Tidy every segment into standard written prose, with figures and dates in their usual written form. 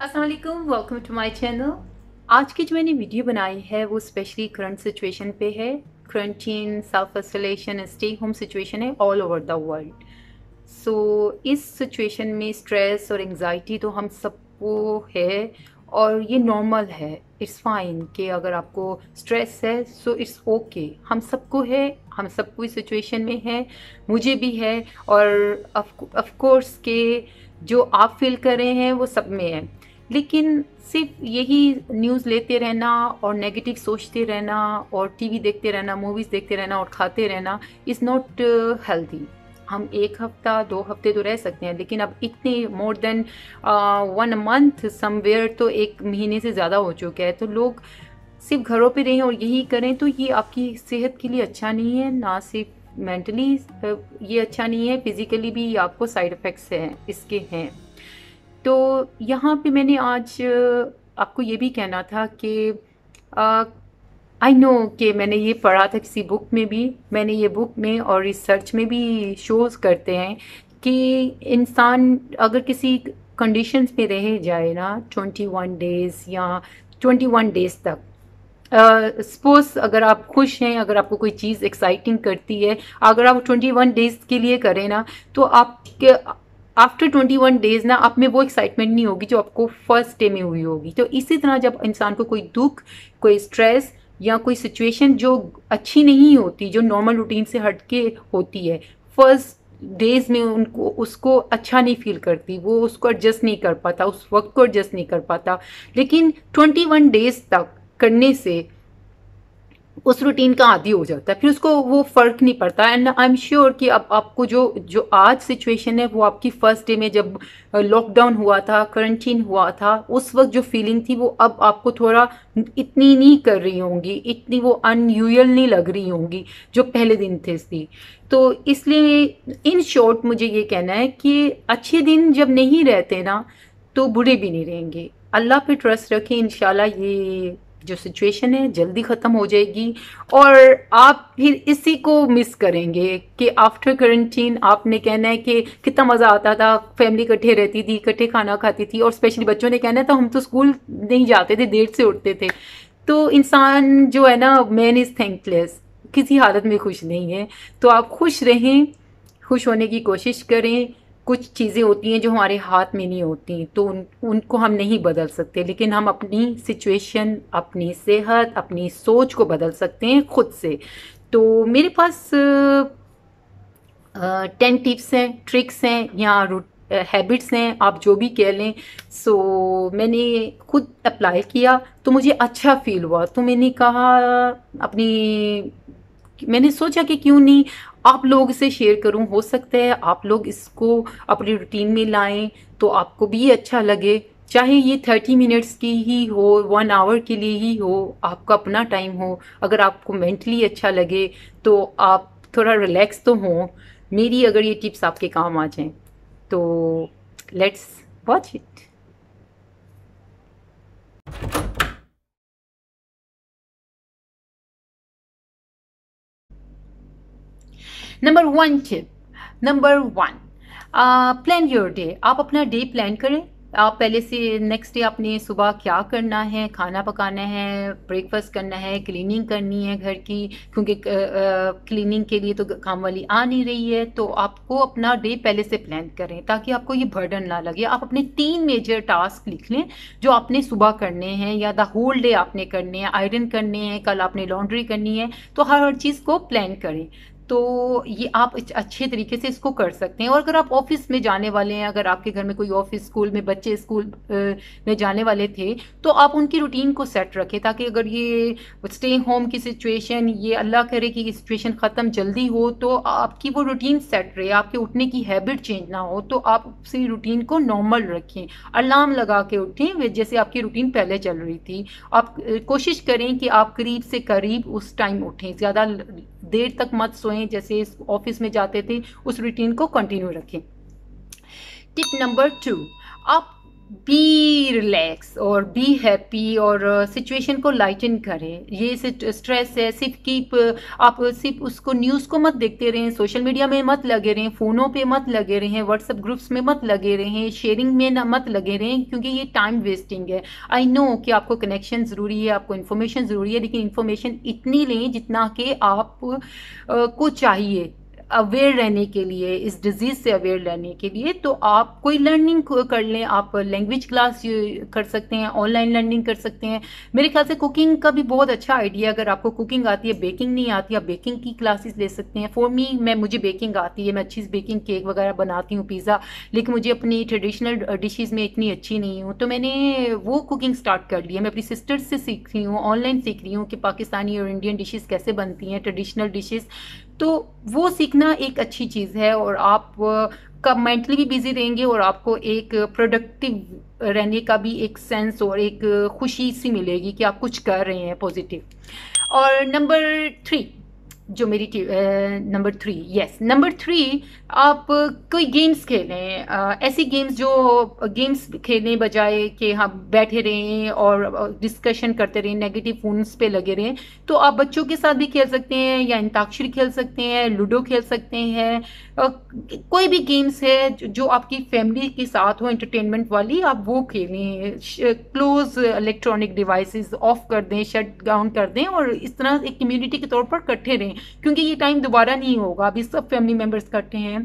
अस्सलाम वालेकुम, welcome to my channel. आज की जो मैंने वीडियो बनाई है वो स्पेशली करंट सिचुएशन पे है। Quarantine, self isolation, stay home situation है all over the world. So इस सिचुएशन में स्ट्रेस और एंजाइटी तो हम सबको है और ये नॉर्मल है। इट्स फाइन कि अगर आपको स्ट्रेस है सो इट्स ओके, हम सबको है, हम सबको इस सिचुएशन में है, मुझे भी है। और ऑफ कोर्स के जो आप फील कर रहे हैं वो सब में है। लेकिन सिर्फ यही न्यूज़ लेते रहना और नेगेटिव सोचते रहना और टीवी देखते रहना, मूवीज़ देखते रहना और खाते रहना इज़ नॉट हेल्दी। हम एक हफ्ता 2 हफ्ते तो रह सकते हैं, लेकिन अब इतने मोर देन 1 मंथ समवेयर तो 1 महीने से ज़्यादा हो चुका है। तो लोग सिर्फ घरों पे रहें और यही करें तो ये आपकी सेहत के लिए अच्छा नहीं है। ना सिर्फ मेंटली ये अच्छा नहीं है, फिज़िकली भी आपको साइड इफ़ेक्ट्स हैं इसके हैं। तो यहाँ पे मैंने आज आपको ये भी कहना था कि आई नो कि मैंने ये पढ़ा था किसी बुक में भी, मैंने ये बुक में और रिसर्च में भी शोज़ करते हैं कि इंसान अगर किसी कंडीशंस में रह जाए ना 21 डेज़ या 21 डेज़ तक, सपोज अगर आप खुश हैं, अगर आपको कोई चीज़ एक्साइटिंग करती है, अगर आप 21 डेज़ के लिए करें ना तो आपके आफ्टर 21 डेज ना आप में वो एक्साइटमेंट नहीं होगी जो आपको फर्स्ट डे में हुई होगी। तो इसी तरह जब इंसान को कोई दुख, कोई स्ट्रेस या कोई सिचुएशन जो अच्छी नहीं होती, जो नॉर्मल रूटीन से हट के होती है, फर्स्ट डेज में उनको उसको अच्छा नहीं फील करती, वो उसको एडजस्ट नहीं कर पाता, उस वक्त को एडजस्ट नहीं कर पाता। लेकिन 21 डेज तक करने से उस रूटीन का आदी हो जाता है, फिर उसको वो फर्क नहीं पड़ता। एंड आई एम श्योर कि अब आपको जो जो आज सिचुएशन है वो आपकी फर्स्ट डे में जब लॉकडाउन हुआ था, क्वारंटीन हुआ था, उस वक्त जो फीलिंग थी वो अब आपको थोड़ा इतनी नहीं कर रही होंगी, इतनी वो अनयूजुअल नहीं लग रही होंगी जो पहले दिन थे थी। तो इसलिए इन शॉर्ट मुझे ये कहना है कि अच्छे दिन जब नहीं रहते ना तो बुरे भी नहीं रहेंगे। अल्लाह पे ट्रस्ट रखें, इंशाल्लाह ये जो सिचुएशन है जल्दी ख़त्म हो जाएगी और आप फिर इसी को मिस करेंगे कि आफ्टर क्वारंटीन आपने कहना है कि कितना मज़ा आता था, फैमिली इकट्ठे रहती थी, इकट्ठे खाना खाती थी, और स्पेशली बच्चों ने कहना था हम तो स्कूल नहीं जाते थे, देर से उठते थे। तो इंसान जो है ना, मैन इज़ थैंकलेस, किसी हालत में खुश नहीं है। तो आप खुश रहें, खुश होने की कोशिश करें। कुछ चीज़ें होती हैं जो हमारे हाथ में नहीं होती, तो उनको हम नहीं बदल सकते, लेकिन हम अपनी सिचुएशन, अपनी सेहत, अपनी सोच को बदल सकते हैं खुद से। तो मेरे पास 10 टिप्स हैं, ट्रिक्स हैं या हैबिट्स हैं, आप जो भी कह लें। सो मैंने खुद अप्लाई किया तो मुझे अच्छा फील हुआ, तो मैंने कहा मैंने सोचा कि क्यों नहीं आप लोग इसे शेयर करूं, हो सकता है आप लोग इसको अपनी रूटीन में लाएं तो आपको भी अच्छा लगे। चाहे ये 30 मिनट्स की ही हो, 1 आवर के लिए ही हो, आपका अपना टाइम हो, अगर आपको मेंटली अच्छा लगे तो आप थोड़ा रिलैक्स तो हो। मेरी अगर ये टिप्स आपके काम आ जाएं तो let's watch it. Number 1 tip, number 1, plan your day. आप अपना डे प्लान करें। आप पहले से नेक्स्ट डे आपने सुबह क्या करना है, खाना पकाना है, ब्रेकफास्ट करना है, क्लीनिंग करनी है घर की, क्योंकि क्लीनिंग के लिए तो काम वाली आ नहीं रही है। तो आपको अपना डे पहले से प्लान करें ताकि आपको ये बर्डन ना लगे। आप अपने 3 मेजर टास्क लिख लें जो आपने सुबह करने हैं या द होल डे आपने करने हैं। आयरन करने हैं, कल आपने लॉन्ड्री करनी है, तो हर चीज़ को प्लान करें। तो ये आप अच्छे तरीके से इसको कर सकते हैं। और अगर आप ऑफिस में जाने वाले हैं, अगर आपके घर में कोई ऑफिस, स्कूल में बच्चे स्कूल में जाने वाले थे, तो आप उनकी रूटीन को सेट रखें ताकि अगर ये स्टे होम की सिचुएशन, ये अल्लाह करे कि ये सिचुएशन ख़त्म जल्दी हो, तो आपकी वो रूटीन सेट रहे, आपके उठने की हैबिट चेंज ना हो। तो आप उसी रूटीन को नॉर्मल रखें, अलार्म लगा के उठें जैसे आपकी रूटीन पहले चल रही थी। आप कोशिश करें कि आप करीब से करीब उस टाइम उठें, ज़्यादा देर तक मत सोएं, जैसे ऑफिस में जाते थे उस रूटीन को कंटिन्यू रखें। टिप नंबर 2, आप बी रिलैक्स और बी हैप्पी और सिचुएशन को लाइटन करें। ये स्ट्रेस है, सिर्फ कीप आप सिर्फ उसको न्यूज़ को मत देखते रहें, सोशल मीडिया में मत लगे रहें, फ़ोनों पे मत लगे रहें, व्हाट्सएप ग्रुप्स में मत लगे रहें, शेयरिंग में ना मत लगे रहें, क्योंकि ये टाइम वेस्टिंग है। आई नो कि आपको कनेक्शन ज़रूरी है, आपको इन्फॉर्मेशन ज़रूरी है, लेकिन इन्फॉर्मेशन इतनी लें जितना कि आप को चाहिए अवेयर रहने के लिए, इस डिजीज़ से अवेयर रहने के लिए। तो आप कोई लर्निंग कर लें, आप लैंग्वेज क्लास कर सकते हैं, ऑनलाइन लर्निंग कर सकते हैं। मेरे ख्याल से कुकिंग का भी बहुत अच्छा आइडिया, अगर आपको कुकिंग आती है, बेकिंग नहीं आती, आप बेकिंग की क्लासेस ले सकते हैं। फॉर मी, मुझे बेकिंग आती है, मैं अच्छी बेकिंग केक वगैरह बनाती हूँ, पिज़्ज़ा, लेकिन मुझे अपनी ट्रेडिशनल डिशेज़ में इतनी अच्छी नहीं हूँ, तो मैंने वो कुकिंग स्टार्ट कर लिया। मैं अपनी सिस्टर्स से सीख रही हूँ, ऑनलाइन सीख रही हूँ कि पाकिस्तानी और इंडियन डिशेज़ कैसे बनती हैं, ट्रेडिशनल डिशेज़। तो वो सीखना एक अच्छी चीज़ है, और आप कब मेंटली भी बिजी रहेंगे और आपको एक प्रोडक्टिव रहने का भी एक सेंस और एक खुशी सी मिलेगी कि आप कुछ कर रहे हैं पॉजिटिव। और नंबर 3, जो मेरी नंबर 3, यस नंबर 3, आप कोई गेम्स खेलें, ऐसी गेम्स जो गेम्स खेलने बजाय कि हाँ बैठे रहें और डिस्कशन करते रहें, नेगेटिव फोन्स पे लगे रहें। तो आप बच्चों के साथ भी खेल सकते हैं, या अंताक्षरी खेल सकते हैं, लूडो खेल सकते हैं, कोई भी गेम्स है जो आपकी फैमिली के साथ हो एंटरटेनमेंट वाली, आप वो खेलें। क्लोज इलेक्ट्रॉनिक डिवाइसेस ऑफ कर दें, शट डाउन कर दें, और इस तरह एक कम्युनिटी के तौर पर इकट्ठे रहें, क्योंकि ये टाइम दोबारा नहीं होगा। अभी सब फैमिली मेम्बर्स इकट्ठे हैं,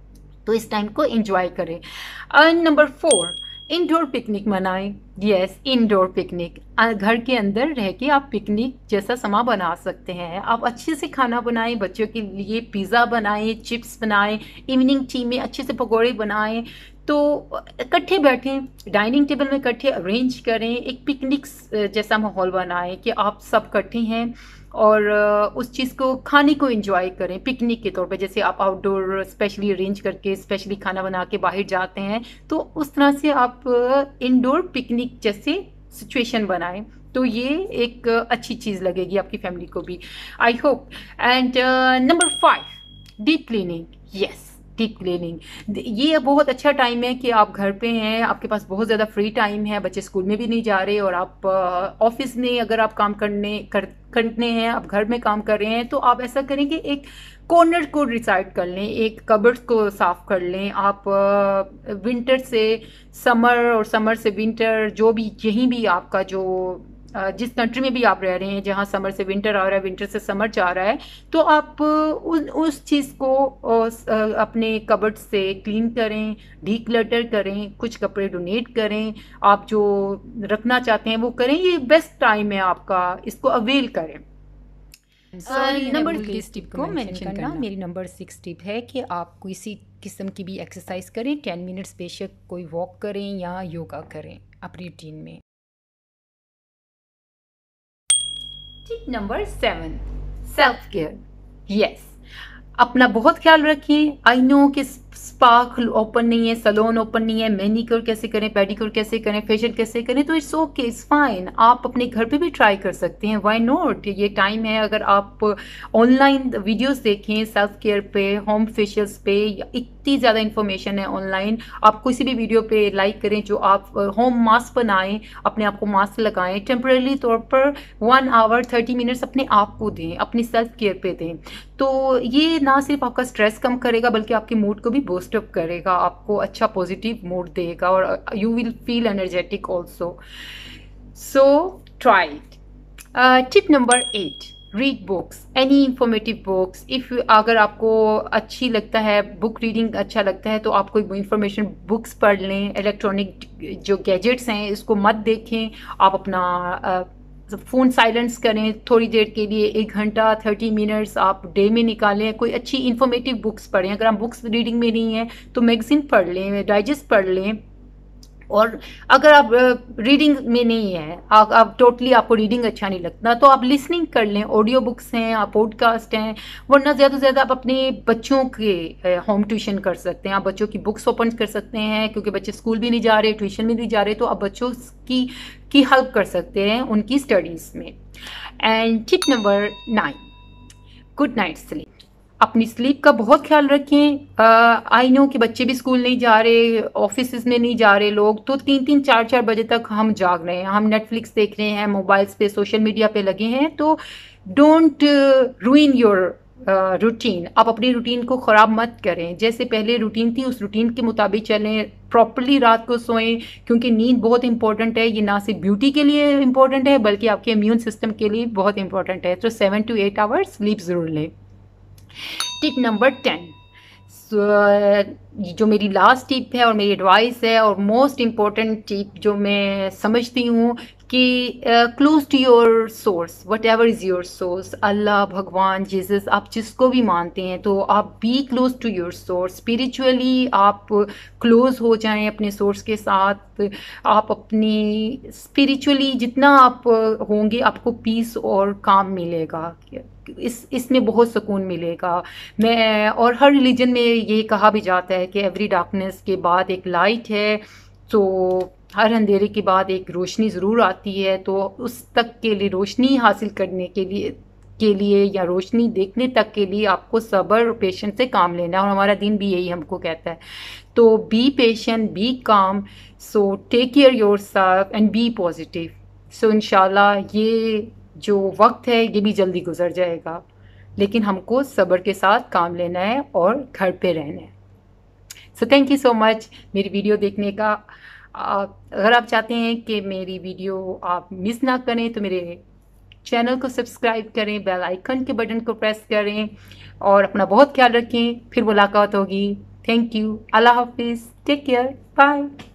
तो इस टाइम को एंजॉय करें। नंबर 4, इंडोर पिकनिक मनाएं। यस, इंडोर पिकनिक, घर के अंदर रह के आप पिकनिक जैसा समा बना सकते हैं। आप अच्छे से खाना बनाएं, बच्चों के लिए पिज़्ज़ा बनाएं, चिप्स बनाएं, इवनिंग टी में अच्छे से पकौड़े बनाएं। तो इकट्ठे बैठें, डाइनिंग टेबल में इकट्ठे अरेंज करें, एक पिकनिक जैसा माहौल बनाएं कि आप सब इकट्ठे हैं, और उस चीज़ को, खाने को एंजॉय करें पिकनिक के तौर पे। जैसे आप आउटडोर स्पेशली अरेंज करके स्पेशली खाना बना के बाहर जाते हैं, तो उस तरह से आप इंडोर पिकनिक जैसे सिचुएशन बनाएं। तो ये एक अच्छी चीज़ लगेगी आपकी फैमिली को भी, I hope. And number 5, deep cleaning. Yes, deep cleaning, ये बहुत अच्छा टाइम है कि आप घर पे हैं, आपके पास बहुत ज़्यादा फ्री टाइम है, बच्चे स्कूल में भी नहीं जा रहे, और आप ऑफिस में अगर आप काम करने हैं, आप घर में काम कर रहे हैं, तो आप ऐसा करें कि एक कॉर्नर को डिसाइड कर लें, एक कबर्ड को साफ कर लें। आप विंटर से समर और समर से विंटर, जो भी यहीं भी आपका जो जिस कंट्री में भी आप रह रहे हैं, जहाँ समर से विंटर आ रहा है, विंटर से समर जा रहा है, तो आप उस चीज़ को अपने कबर्ड से क्लीन करें, डीक्लटर करें, कुछ कपड़े डोनेट करें, आप जो रखना चाहते हैं वो करें। ये बेस्ट टाइम है आपका, इसको अवेल करें। नंबर 6 टिप को मेंशन करना, मेरी नंबर 6 टिप है कि आप किसी किस्म की भी एक्सरसाइज करें, 10 मिनट्स बेशक कोई वॉक करें या योगा करें अपनी रूटीन में। Tip number 7, self care. Yes, अपना बहुत ख्याल रखें। आई नो कि स्पा ओपन नहीं है, सैलून ओपन नहीं है, मैनिक्योर कैसे करें, पेडिक्योर कैसे करें, फेशियल कैसे करें, तो इट्स ओके, इट्स फाइन, आप अपने घर पे भी ट्राई कर सकते हैं, व्हाई नॉट। ये टाइम है, अगर आप ऑनलाइन वीडियोस देखें सेल्फ केयर पे, होम फेशियल्स पे, इतनी ज़्यादा इन्फॉर्मेशन है ऑनलाइन, आप किसी भी वीडियो पे लाइक करें, जो आप होम मास्क बनाएं, अपने आप को मास्क लगाएं, टेम्परेरी तौर पर 1 आवर 30 मिनट्स अपने आप को दें, अपनी सेल्फ केयर पे दें। तो ये ना सिर्फ आपका स्ट्रेस कम करेगा, बल्कि आपके मूड को भी बूस्ट अप करेगा, आपको अच्छा पॉजिटिव मूड देगा, और you will feel energetic also. So try it. Tip number 8, read books, any informative books. If अगर आपको अच्छी लगता है, बुक रीडिंग अच्छा लगता है, तो आप कोई इंफॉर्मेशन बुक्स पढ़ लें। इलेक्ट्रॉनिक जो गैजेट्स हैं इसको मत देखें, आप अपना फ़ोन साइलेंस करें थोड़ी देर के लिए, 1 घंटा 30 मिनट्स आप डे में निकालें, कोई अच्छी इन्फॉर्मेटिव बुक्स पढ़ें। अगर आप बुक्स रीडिंग में नहीं हैं तो मैगज़ीन पढ़ लें, डाइजेस्ट पढ़ लें। और अगर आप रीडिंग में नहीं है, आप टोटली आपको रीडिंग अच्छा नहीं लगता, तो आप लिसनिंग कर लें, ऑडियो बुक्स हैं, आप पॉडकास्ट हैं, वरना ज़्यादा से ज़्यादा आप अपने बच्चों के होम ट्यूशन कर सकते हैं, आप बच्चों की बुक्स ओपन कर सकते हैं, क्योंकि बच्चे स्कूल भी नहीं जा रहे, ट्यूशन भी नहीं जा रहे, तो आप बच्चों की हेल्प कर सकते हैं उनकी स्टडीज़ में। And tip number 9, good night sleep. अपनी स्लीप का बहुत ख्याल रखें। आई नो कि बच्चे भी स्कूल नहीं जा रहे, ऑफिस में नहीं जा रहे लोग, तो 3-3 4-4 बजे तक हम जाग रहे हैं, हम नेटफ्लिक्स देख रहे हैं, मोबाइल्स पे सोशल मीडिया पे लगे हैं। तो डोंट रूइन योर रूटीन। आप अपनी रूटीन को ख़राब मत करें। जैसे पहले रूटीन थी उस रूटीन के मुताबिक चलें, प्रॉपरली रात को सोएं, क्योंकि नींद बहुत इंपॉर्टेंट है। ये ना सिर्फ ब्यूटी के लिए इंपॉर्टेंट है बल्कि आपके इम्यून सिस्टम के लिए बहुत इंपॉर्टेंट है। तो 7 to 8 आवर्स स्लीप ज़रूर लें। टिप नंबर 10, जो मेरी लास्ट टिप है और मेरी एडवाइस है और मोस्ट इम्पॉर्टेंट टिप जो मैं समझती हूँ कि close to your source, whatever is your source, Allah, भगवान, जीसस, आप जिसको भी मानते हैं, तो आप be close to your source. Spiritually आप क्लोज हो जाएं अपने सोर्स के साथ। आप अपनी स्पिरिचुअली जितना आप होंगे आपको पीस और काम मिलेगा, इसमें बहुत सुकून मिलेगा। मैं और हर रिलीजन में ये कहा भी जाता है कि एवरी डार्कनेस के बाद एक लाइट है, तो हर अंधेरे के बाद एक रोशनी ज़रूर आती है। तो उस तक के लिए, रोशनी हासिल करने के लिए या रोशनी देखने तक के लिए आपको सब्र और पेशेंस से काम लेना है, और हमारा दिन भी यही हमको कहता है। तो B patient, be calm, so take care yourself and be positive. So इंशाल्लाह ये जो वक्त है ये भी जल्दी गुजर जाएगा, लेकिन हमको सब्र के साथ काम लेना है और घर पे रहना है। So thank you so much मेरी वीडियो देखने का। अगर आप चाहते हैं कि मेरी वीडियो आप मिस ना करें तो मेरे चैनल को सब्सक्राइब करें, बेल आइकन के बटन को प्रेस करें और अपना बहुत ख्याल रखें। फिर मुलाकात होगी। Thank you. अल्लाह हाफिज़। Take care. बाय।